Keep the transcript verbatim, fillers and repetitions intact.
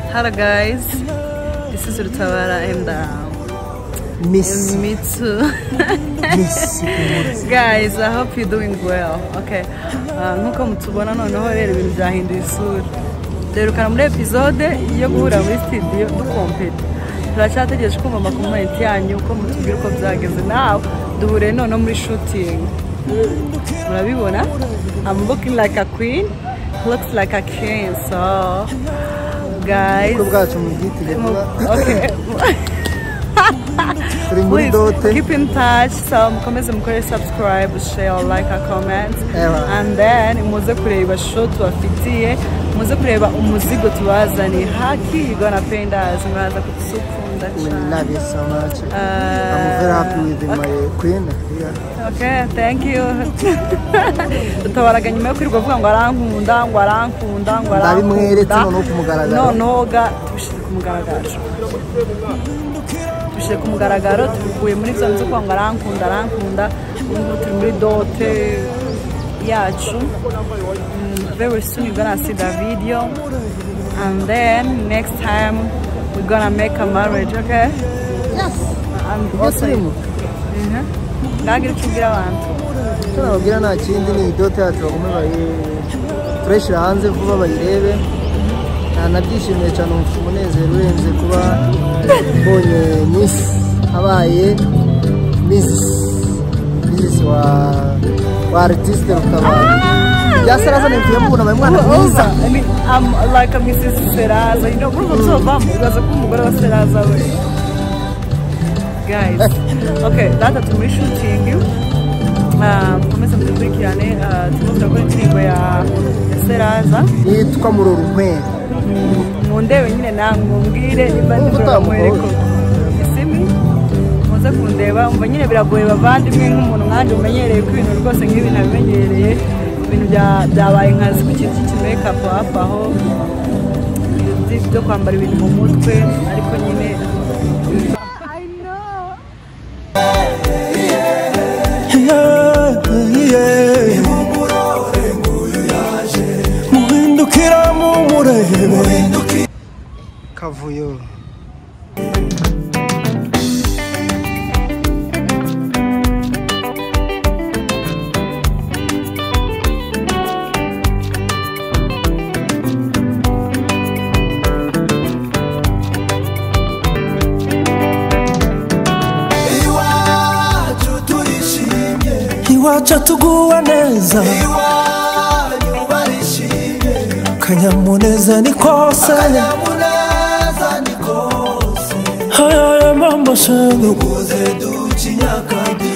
Hello guys, this is Rutabara and uh, Miss me too. Miss Guys, I hope you're doing well. Okay, nkuko mutubona noneho rero ibintu byahinduye isura. Derukana muri episode yo guhura muri studio dukompete. Turacyategereje kumva amakomenti yanyu uko mutubwira uko byageze. Now duhure noneho muri shooting. Murabibona? I'm looking like a queen, looks like a king, so guys, okay. Please keep in touch. So mukomeze mukore subscribe, share, like, a comment, and then muze kureba show tubafitiye, muze kureba umuzigo tubazani. Haki, you gonna paint us, muraza kutusukunda cyane. We love you so much. Uh, I'm very happy with okay. my queen. Yeah. Okay, thank you. Tutabaraga nyuma yo kwirirwa vuga ngo arankunda, ngo arankunda, ngo arankunda. Ndabimweretse no kumugaragara. No, no ga tubishyize kumugaragara. Tubishyize kumugaragara, tuvuye muri zo nzo kwa ngo arankunda, arankunda. Ubu turi muri dote yacu. Very soon you're gonna see the video, and then next time we're gonna make a marriage, okay? Yes. And also, mhm. Ngagira cyugira abantu. Turababwira nta kindi ni dote yacu bagume bayi fresh hanze vuba bayirebe. Nabyishimiye cyane umunezero urenze kuba mbonye Miss abaye Miss Miss wa wa artist Rutabara. Yasaraza nemfiye mbona bayi mwana mwiza. I'm like a Missus Seraza, you know, bro, so bam, ugaza ko umugore wa Seraza we. Guys, okay, data to shooting. Um, komeza mudukurikirane, tuvuga ko ingingo ya Seraza yitwa murorunkwere. Mundebe nyine nangumbwire ibandi mwereko. Isimi muze kundeba umva nyine biragoye bavandimwe nk'umuntu mwanje umenyereye ko ibintu rwose nk'ibi nabimenyereye. Ibintu byabaye nkazi ku kintu cy'imake up hafi aho byo kwambara ibintu mu mutwe ariko nyine I know. Muhindukira mu murebe kavuyo. Iwacu tuguwe neza, iwanyu barishimye, kanyamuneza ni kose, kanyamuneza ni kose. Haya mambo shenge, uguze ducinyaka.